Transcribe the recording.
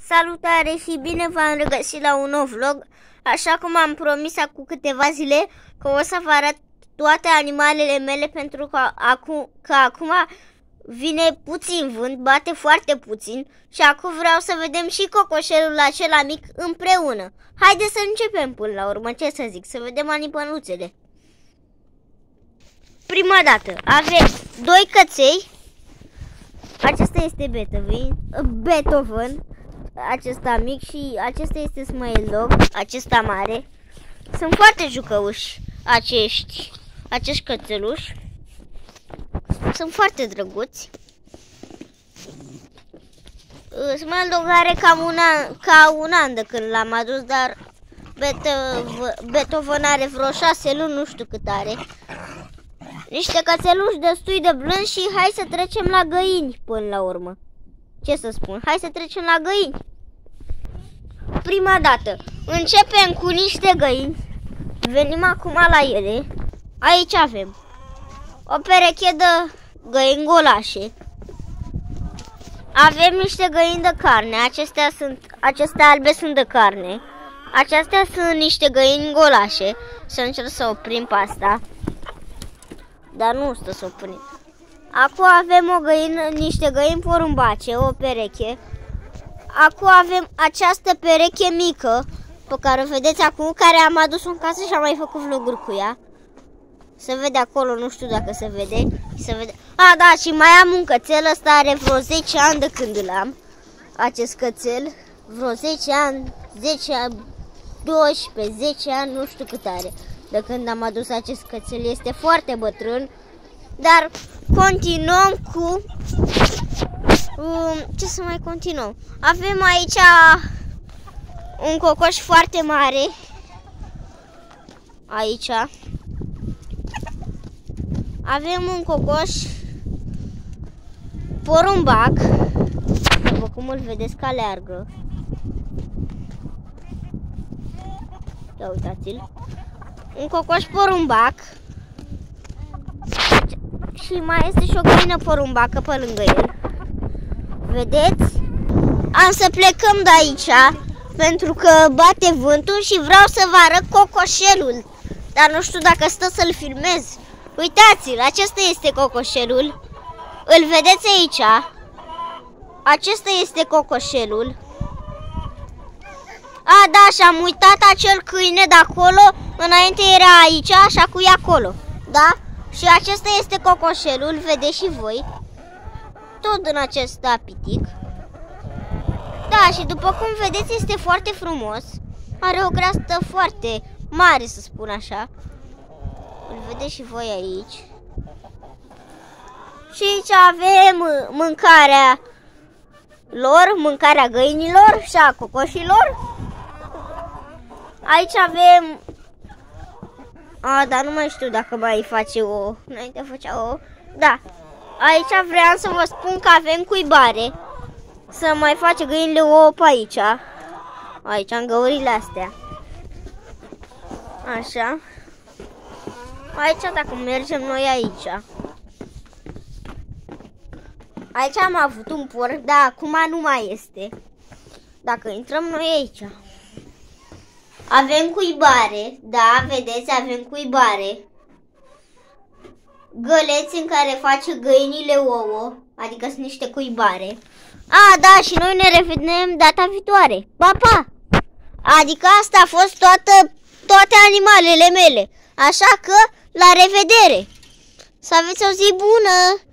Salutare și bine v-am regăsit la un nou vlog. Așa cum am promis acum câteva zile că o să vă arăt toate animalele mele, pentru că acum vine puțin vânt, bate foarte puțin și acum vreau să vedem și cocoșelul acela mic împreună. Haideți să începem până la urmă, ce să zic, să vedem animăluțele. Prima dată avem doi căței. Acesta este Beethoven, acesta mic, și acesta este Smile Dog, acesta mare. Sunt foarte jucăuși acești cățeluși. Sunt foarte drăguți. Smile Dog are ca un an de când l-am adus, dar Beethoven are vreo 6 luni, nu știu cât are. Niște cățeluși destui de blânzi și hai să trecem la găini până la urmă. Ce să spun? Hai să trecem la găini. Prima dată începem cu niște găini. Venim acum la ele. Aici avem o pereche de găini golașe. Avem niște găini de carne. Acestea albe sunt de carne. Acestea sunt niște găini golașe. Să încerc să oprim pe asta, dar nu stă să oprim. Acum avem niște găini porumbace, o pereche. Acum avem această pereche mică pe care o vedeți acum, care am adus-o în casă și am mai făcut vloguri cu ea. Se vede acolo, nu știu dacă se vede. A, da, și mai am un cățel, ăsta are vreo 10 ani de când îl am. Acest cățel, vreo 10 ani, 12, 10 ani, nu știu cât are de când am adus acest cățel. Este foarte bătrân. Dar continuăm cu... ce să mai continuăm? Avem aici un cocoș foarte mare. Aici avem un cocoș porumbac. După cum îl vedeți că aleargă. Ia uitați-l. Un cocoș porumbac. Și mai este și o găină porumbacă pe lângă el. Vedeți? Am să plecăm de aici pentru că bate vântul și vreau să vă arăt cocoșelul. Dar nu știu dacă stă să-l filmez. Uitați-l, acesta este cocoșelul. Îl vedeți aici? Acesta este cocoșelul. A, da, și-am uitat acel câine de acolo. Înainte era aici, așa cu e acolo. Da? Și acesta este cocoșelul, vedeți și voi. Tot în acest apitic. Da, și după cum vedeți este foarte frumos. Are o creastă foarte mare, să spun așa. Îl vedeți și voi aici. Și aici avem mâncarea lor, mâncarea găinilor și a cocoșilor. Aici avem... A, dar nu mai știu dacă mai face o... Înainte făcea o... Da. Aici vreau să vă spun că avem cuibare. Să mai face găinile ouă pe aici. Aici, în găurile astea. Așa. Aici, dacă mergem noi aici. Aici am avut un porc, dar acum nu mai este. Dacă intrăm noi aici. Avem cuibare, da, vedeți, avem cuibare. Găleți în care face găinile ouă, adică sunt niște cuibare. A, da, și noi ne revedem data viitoare. Pa, pa! Adică asta a fost toate animalele mele. Așa că, la revedere! Să aveți o zi bună!